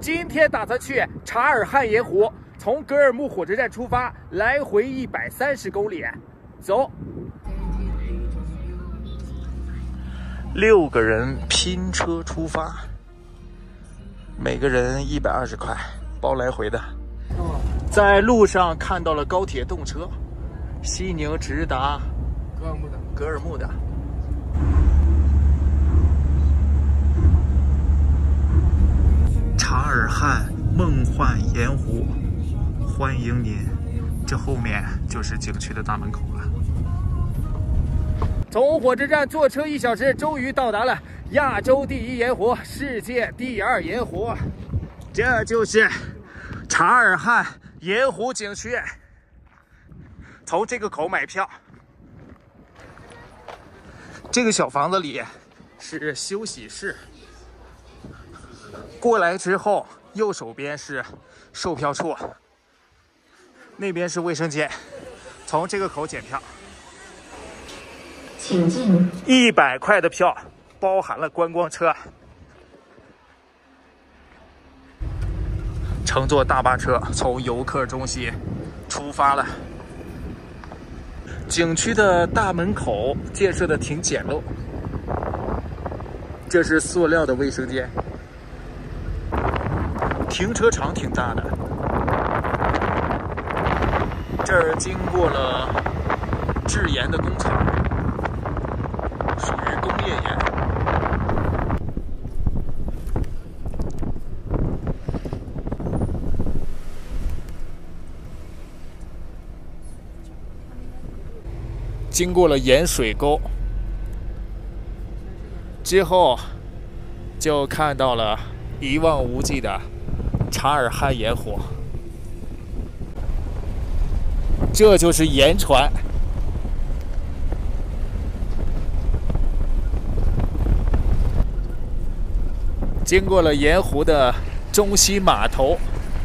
今天打算去察尔汗盐湖，从格尔木火车站出发，来回130公里。走。6个人拼车出发，每个人120块，包来回的。在路上看到了高铁动车，西宁直达格尔木的。察尔汗梦幻盐湖，欢迎您！这后面就是景区的大门口了。从火车站坐车1小时，终于到达了亚洲第1盐湖、世界第2盐湖，这就是察尔汗盐湖景区。从这个口买票。这个小房子里是休息室。过来之后，右手边是售票处，那边是卫生间。从这个口检票，请进。100块的票包含了观光车，乘坐大巴车从游客中心出发了。景区的大门口建设的挺简陋，这是塑料的卫生间。停车场挺大的，这儿经过了制盐的工厂，属于工业盐。经过了盐水沟之后，就看到了一望无际的察尔汗盐湖，这就是盐船。经过了盐湖的中心码头，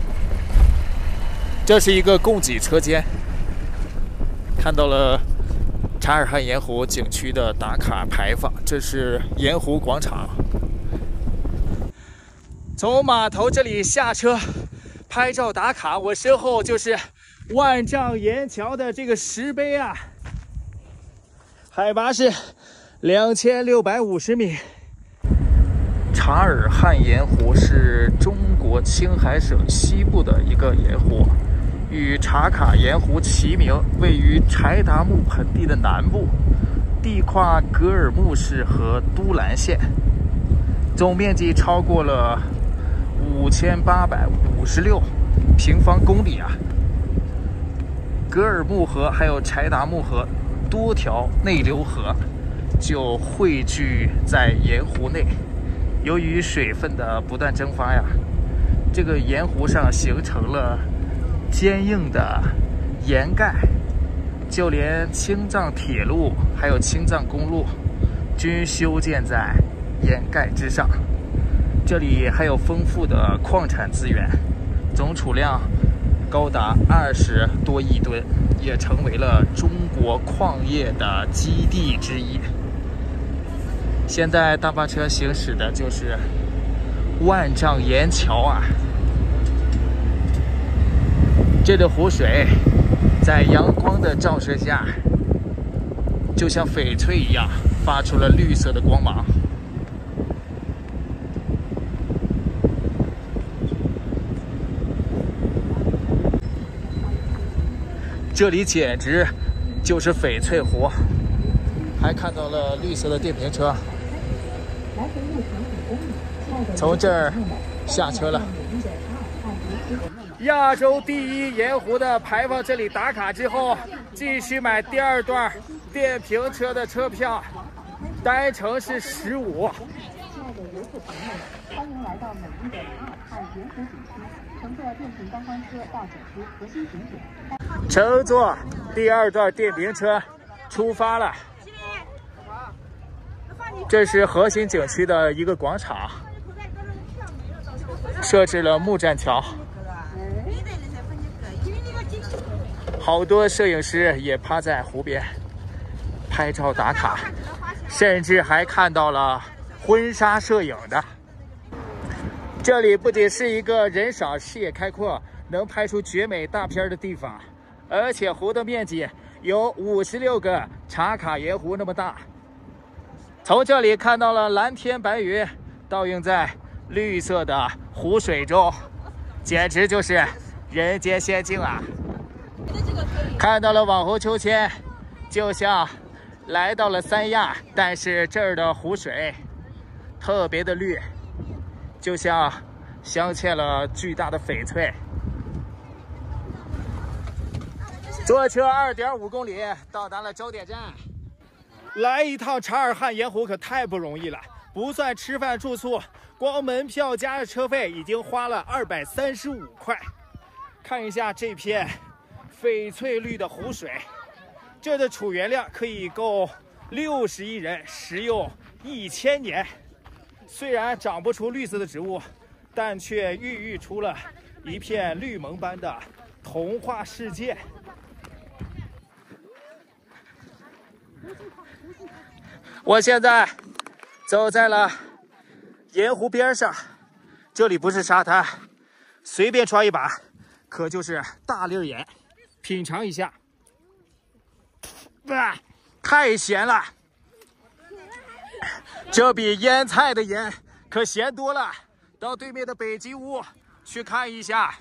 这是一个供给车间，看到了察尔汗盐湖景区的打卡牌坊，这是盐湖广场。从码头这里下车拍照打卡，我身后就是万丈盐桥的这个石碑啊，海拔是2650米。察尔汗盐湖是中国青海省西部的一个盐湖，与察卡盐湖齐名，位于柴达木盆地的南部，地跨格尔木市和都兰县，总面积超过了5856平方公里啊！格尔木河还有柴达木河多条内流河就汇聚在盐湖内，由于水分的不断蒸发呀，这个盐湖上形成了坚硬的盐盖，就连青藏铁路还有青藏公路均修建在盐盖之上。这里还有丰富的矿产资源，总储量高达20多亿吨，也成为了中国矿业的基地之一。现在大巴车行驶的就是万丈盐桥啊，这个湖水在阳光的照射下，就像翡翠一样，发出了绿色的光芒。这里简直就是翡翠湖，还看到了绿色的电瓶车。从这儿下车了。亚洲第1盐湖的牌坊这里打卡之后，继续买第2段电瓶车的车票，单程是15。亲爱的游客朋友，欢迎来到美丽的察尔汗盐湖景区，乘坐电瓶观光车到景区核心景点。乘坐第2段电瓶车出发了。这是核心景区的一个广场，设置了木栈桥，好多摄影师也趴在湖边拍照打卡，甚至还看到了婚纱摄影的。 这里不仅是一个人少、视野开阔、能拍出绝美大片的地方，而且湖的面积有56个茶卡盐湖那么大。从这里看到了蓝天白云倒映在绿色的湖水中，简直就是人间仙境啊！看到了网红秋千，就像来到了三亚，但是这儿的湖水特别的绿，就像镶嵌了巨大的翡翠。坐车2.5公里到达了终点站。来一趟察尔汗盐湖可太不容易了，不算吃饭住宿，光门票加车费已经花了235块。看一下这片翡翠绿的湖水，这的储源量可以够60亿人食用1000年。虽然长不出绿色的植物，但却孕育出了一片绿萌般的童话世界。我现在走在了盐湖边上，这里不是沙滩，随便抓一把可就是大粒盐，品尝一下，太咸了，这比腌菜的盐可咸多了。到对面的北极屋去看一下，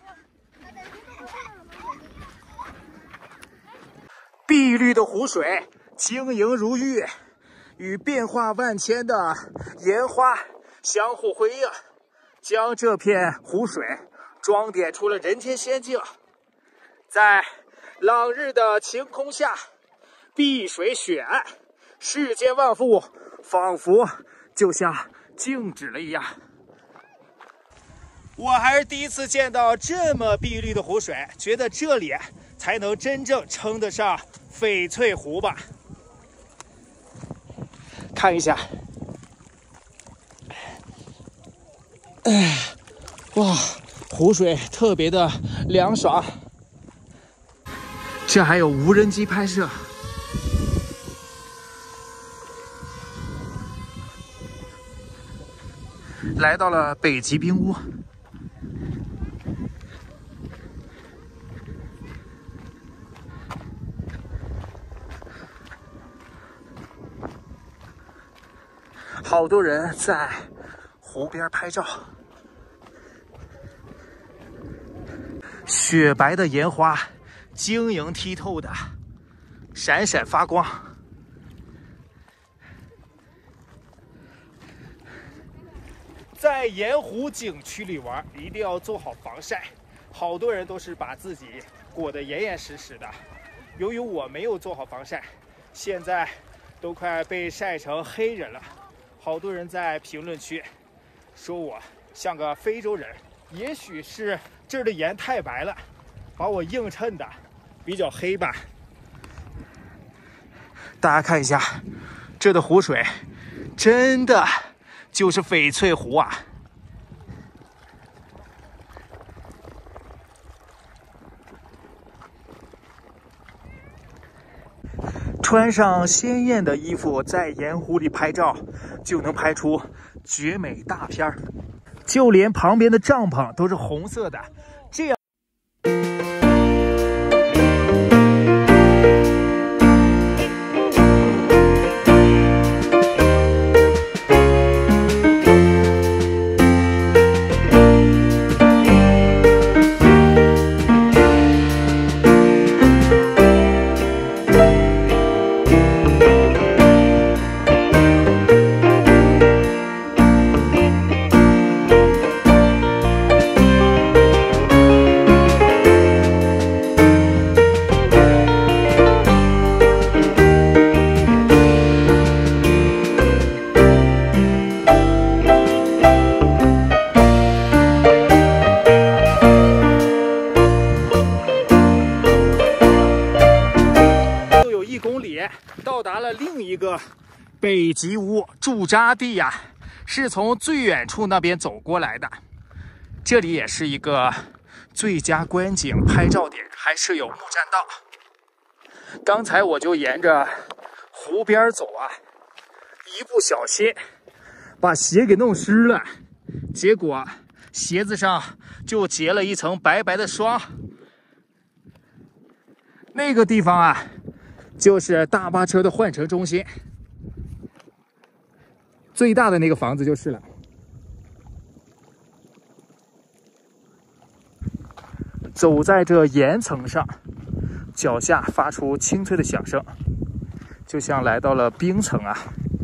碧绿的湖水晶莹如玉，与变化万千的盐花相互辉映，将这片湖水装点出了人间仙境。在朗日的晴空下，碧水雪岸，世间万物仿佛就像静止了一样。我还是第一次见到这么碧绿的湖水，觉得这里才能真正称得上翡翠湖吧。看一下，哇，湖水特别的凉爽。这还有无人机拍摄。来到了北极冰屋。好多人在湖边拍照，雪白的盐花晶莹剔透的，闪闪发光。在盐湖景区里玩，一定要做好防晒。好多人都是把自己裹得严严实实的，由于我没有做好防晒，现在都快被晒成黑人了。好多人在评论区说我像个非洲人，也许是这儿的盐太白了，把我映衬的比较黑吧。大家看一下，这的湖水真的就是翡翠湖啊！穿上鲜艳的衣服，在盐湖里拍照，就能拍出绝美大片儿。就连旁边的帐篷都是红色的，这样。到达了另一个北极屋驻扎地呀，是从最远处那边走过来的。这里也是一个最佳观景拍照点，还设有木栈道。刚才我就沿着湖边走啊，一不小心把鞋给弄湿了，结果鞋子上就结了一层白白的霜。那个地方啊，就是大巴车的换乘中心，最大的那个房子就是了。走在这岩层上，脚下发出清脆的响声，就像来到了冰层啊。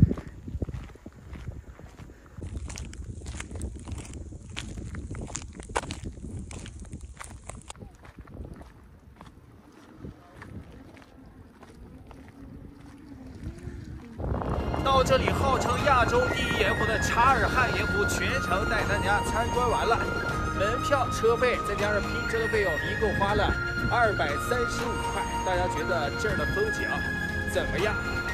到这里，号称亚洲第一盐湖的查尔汗盐湖全程带大家参观完了，门票、车费再加上拼车的费用，一共花了235块。大家觉得这儿的风景怎么样？